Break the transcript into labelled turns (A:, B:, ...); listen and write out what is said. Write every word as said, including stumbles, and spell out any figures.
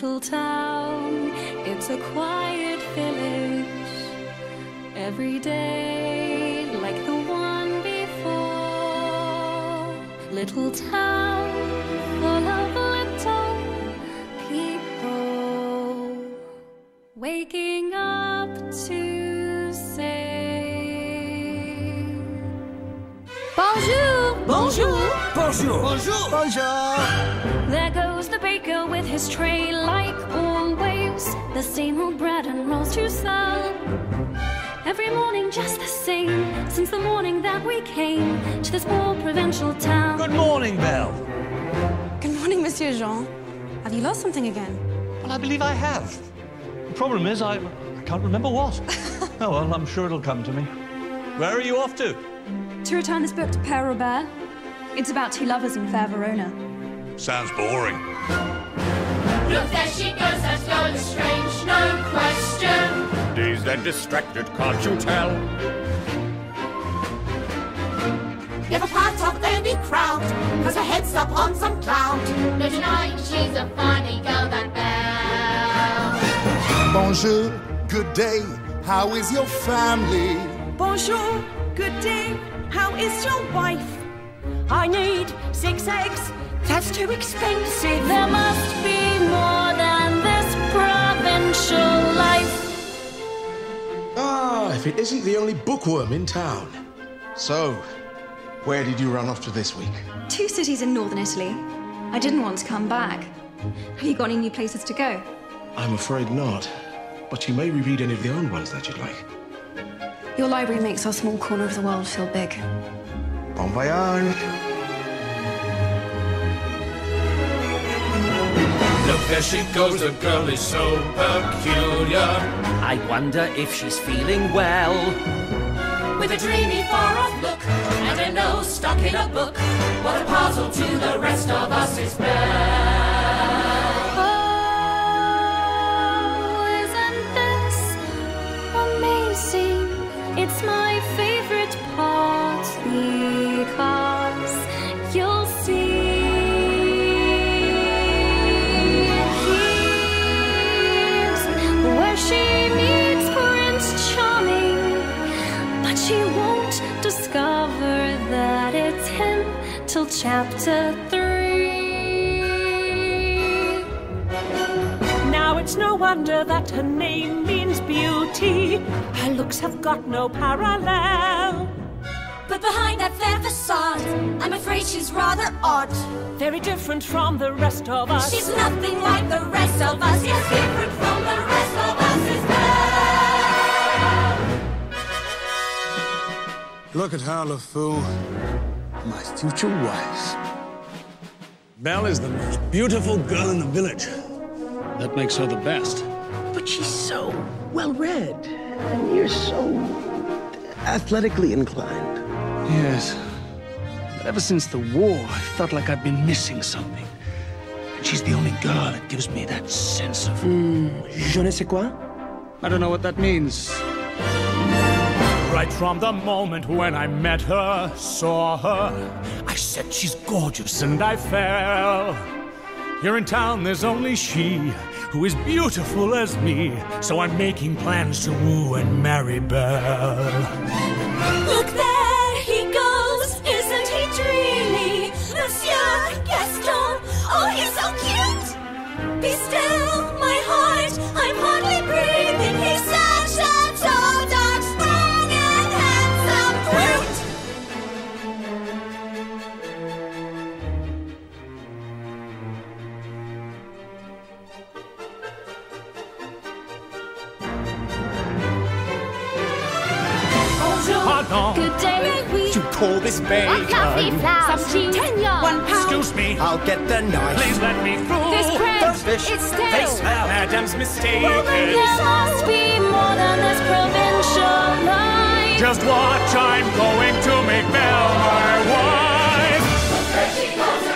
A: little town. It's a quiet village, every day like the one before. Little town full of little people, waking up to say bonjour.
B: Bonjour.
C: Bonjour.
B: Bonjour. Bonjour.
A: There goes the baker with his tray, like always. The same old bread and rolls to sell. Every morning just the same, since the morning that we came to this poor provincial town.
C: Good morning, Belle.
D: Good morning, Monsieur Jean. Have you lost something again?
C: Well, I believe I have. The problem is I, I can't remember what. Oh, well, I'm sure it'll come to me. Where are you off to?
A: To return this book to Père Robert. It's about two lovers in fair Verona.
E: Sounds boring.
F: Look, there she goes, that girl is strange, no question.
G: Dazed and distracted, can't you tell?
F: Never part of any crowd, cause her head's up on some cloud. No denying she's a funny girl, that Belle.
H: Bonjour, good day, how is your family?
I: Bonjour, good day, how is your wife? I need six eggs, that's too expensive.
A: There must be more than this provincial life.
J: Ah, if it isn't the only bookworm in town. So, where did you run off to this week?
A: Two cities in northern Italy. I didn't want to come back. Have you got any new places to go?
J: I'm afraid not. But you may reread any of the old ones that you'd like.
D: Your library makes our small corner of the world feel big.
J: Bon voyage.
G: Look, there she goes, the girl is so peculiar.
B: I wonder if she's feeling well.
F: With a dreamy far-off look and a nose stuck in a book, what a puzzle to the rest of us is Belle.
A: Oh, isn't this amazing? It's my favorite part because you'll see. She meets Prince Charming, but she won't discover that it's him till chapter three.
I: Now it's no wonder that her name means beauty. Her looks have got no parallel.
F: But behind that fair facade, I'm afraid she's rather odd.
I: Very different from the rest of us.
F: She's nothing like the rest of us. Yes, different from the rest of us is Belle.
H: Look at her, LeFou. My future wife.
K: Belle is the most beautiful girl in the village. That makes her the best.
L: But she's so well-read, and you're so athletically inclined.
K: Yes. But ever since the war, I felt like I've been missing something. And she's the only girl that gives me that sense of...
L: Hmm, je ne sais quoi?
K: I don't know what that means.
G: Right from the moment when I met her, saw her, I said she's gorgeous and I fell. Here in town there's only she who is beautiful as me, so I'm making plans to woo and marry Belle.
F: Look there he goes, isn't he dreamy? Monsieur Gaston, oh he's so cute. Be still, my heart, I'm hardly breathing. He's such a tall, dark, strong and handsome brute.
G: Pardon.
A: Good day, oui.
G: You call this bacon?
A: Some cheese, ten yards.
I: One pound.
G: Excuse me.
L: I'll get the knife.
G: Please let me through.
A: This bread,
L: fish.
A: it's
G: They
A: stale.
G: smell. Madame's mistaken.
A: There must be more than this provincial life.
G: Just watch, I'm going to make Belle my wife.
F: There she goes.